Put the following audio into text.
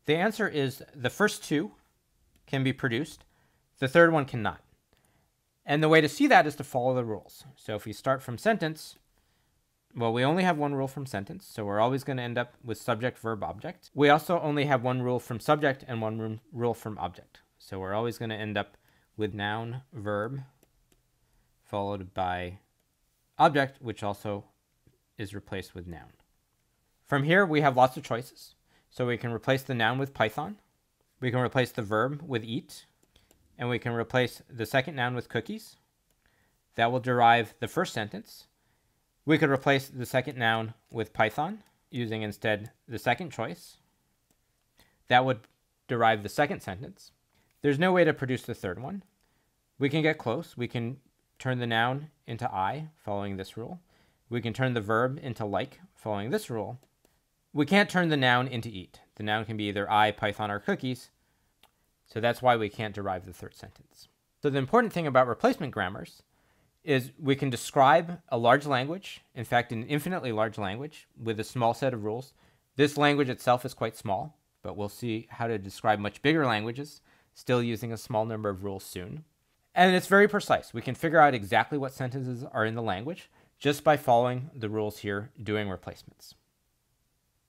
The answer is the first two can be produced. The third one cannot. And the way to see that is to follow the rules. So if we start from sentence, well, we only have one rule from sentence, so we're always going to end up with subject, verb, object. We also only have one rule from subject and one rule from object. So we're always going to end up with noun, verb, followed by object, which also is replaced with noun. From here, we have lots of choices. So we can replace the noun with Python. We can replace the verb with eat. And we can replace the second noun with cookies. That will derive the first sentence. We could replace the second noun with Python, using instead the second choice. That would derive the second sentence. There's no way to produce the third one. We can get close. We can turn the noun into I, following this rule. We can turn the verb into like, following this rule. We can't turn the noun into eat. The noun can be either I, Python, or cookies. So that's why we can't derive the third sentence. So the important thing about replacement grammars is we can describe a large language, in fact, an infinitely large language, with a small set of rules. This language itself is quite small, but we'll see how to describe much bigger languages, still using a small number of rules soon. And it's very precise. We can figure out exactly what sentences are in the language just by following the rules here, doing replacements.